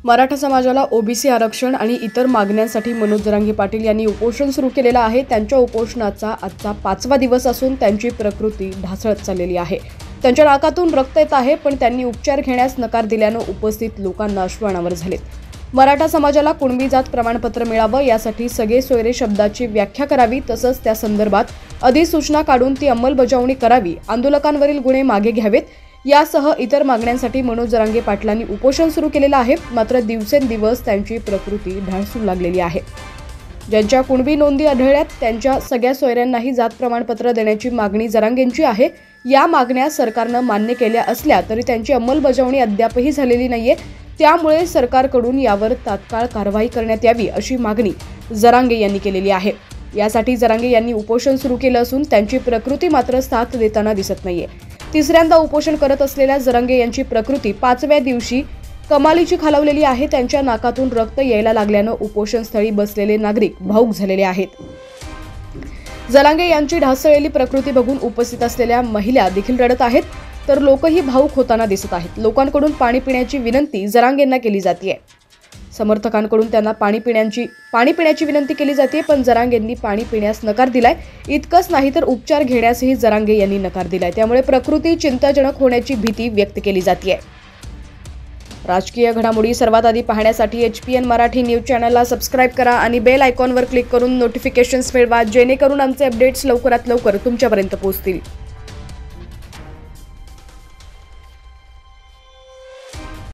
मराठा समाजाला ओबीसी आरक्षण आणि इतर मागण्यांसाठी मनोज जरांगे पाटील यांनी उपोषण सुरू केलेलं आहे। त्यांच्या उपोषणाचा आजचा 5वा दिवस असून त्यांची प्रकृती ढासळत चाललेली आहे। त्यांच्या नाकातून रक्त येत आहे, पण त्यांनी उपचार घेण्यास नकार दिल्यानं उपस्थित लोकांना अश्रू अनावर झालेत। मराठा समाजाला कुणबी जात प्रमाणपत्र मिळावं यासाठी सगळे सोयरे शब्दाची व्याख्या करावी, तसंच त्या संदर्भात अधिसूचना काढून ती अंमलबजावणी करावी, आंदोलकांवरील गुन्हे मागे घ्यावेत यासह इतर मागण्यांसाठी मनोज जरांगे पाटलांनी उपोषण सुरू केलेलं आहे। मात्र दिवसेंदिवस त्यांची प्रकृती ढासळू लागलेली आहे। ज्यांच्या कुणबी नोंदी आढळल्यात त्यांच्या सगळ्या सोयऱ्यांनाही जात प्रमाणपत्र देण्याची मागणी जरांगेंची आहे। या मागण्या सरकारनं मान्य केल्या असल्या तरी त्यांची अंमलबजावणी अद्यापही झालेली नाहीये, त्यामुळे सरकारकडून यावर तात्काळ कारवाई करण्यात यावी अशी मागणी जरांगे यांनी केलेली आहे। यासाठी जरांगे यांनी उपोषण सुरू केलं असून त्यांची प्रकृती मात्र साथ देताना दिसत नाहीये। तिसऱ्यांदा उपोषण करत असलेल्या जरांगे यांची प्रकृती 5व्या दिवशी कमालीची खालावलेली आहे। त्यांच्या नाकातून रक्त यायला लागल्यानं उपोषणस्थळी बसलेले नागरिक भावुक झालेले आहेत। जरांगे यांची ढासळलेली प्रकृती बघून उपस्थित असलेल्या महिला देखील रडत आहेत, तर लोकही भावुक होताना दिसत आहेत। लोकांकडून पाणी पिण्याची विनंती जरांगेंना केली जाते। समर्थकांकडून त्यांना पाणी पिण्याची विनंती केली जाते, पण जरांगेंनी पाणी पिण्यास नकार दिलाय। इतकंच नाही तर उपचार घेण्यासही जरांगे यांनी नकार दिलाय। त्यामुळे प्रकृती चिंताजनक होण्याची भीती व्यक्त केली जाते। राजकीय घडामोडी सर्वात आधी पाहण्यासाठी HPN मराठी न्यूज चॅनलला सबस्क्राईब करा आणि बेल आयकॉनवर क्लिक करून नोटिफिकेशन्स मिळवा, जेणेकरून आमचे अपडेट्स लवकरात लवकर तुमच्यापर्यंत पोहोचतील।